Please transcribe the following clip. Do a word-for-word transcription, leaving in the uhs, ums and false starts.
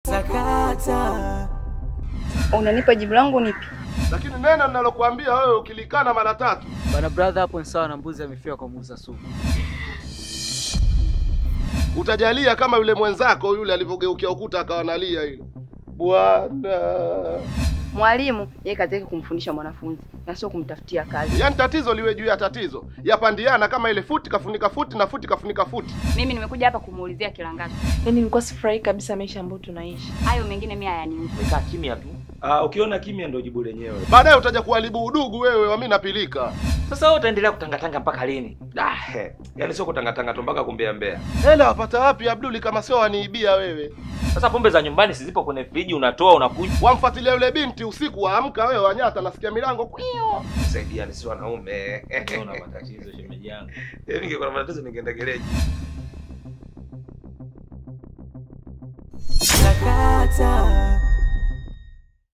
Sakata. Unanipa jibu langu nipi? Lakini neno ninalokuambia wewe ukilikana mara tatu. Bana brother, hapo ni sawa na mbuzi amefia kwa muuza supu. Utajalia kama yule mwenzako yule alivyogeukia ukuta akawa analia ile. Bwana. Mwalimu yeye kazi yake kumfundisha mwanafunzi na sio kumtafutia kazi. Yaani tatizo liwe juu ya tatizo. Yapandiana kama ile futi kafunika futi na futi kafunika futi. Mimi nimekuja hapa kumuulizia Kilangazi. Yaani nilikuwa sifurahi kabisa maisha ambayo tunaishi. Hayo mengine mimi hayanihusu. Kaa kimya tu. Ah, ukiona kimya ndio jibu lenyewe. Baadaye utaja kuharibu udugu wewe wa mimi napilika. Sasa wewe utaendelea kutangatanga mpaka lini? Ah, he. Yaani sio kutangatanga tu mpaka kumbea mbea. Hela wapata wapi Abduli kama sio waniibia wewe? Sasa pombe za nyumbani sizipo kwenye friji, unatoa unakuja. Wamfuatilia yule binti usiku waamka wewe wanyata nasikia milango kwio. Saidiani si wanaume. Una matatizo shemeji yangu. Hivi ningekuwa na matatizo ningeenda gereji. Sakata.